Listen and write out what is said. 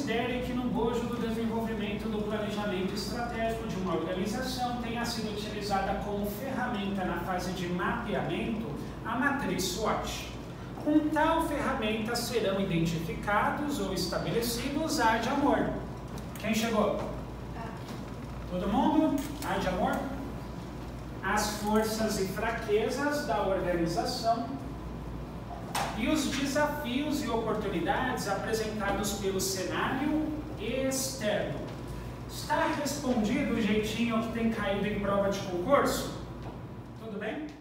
considere que no bojo do desenvolvimento do planejamento estratégico de uma organização tenha sido utilizada como ferramenta na fase de mapeamento a matriz SWOT. Com tal ferramenta serão identificados ou estabelecidos A de amor. Quem chegou? Todo mundo? A de amor? As forças e fraquezas da organização e os desafios e oportunidades apresentados pelo cenário externo. Está respondido o jeitinho que tem caído em prova de concurso? Tudo bem?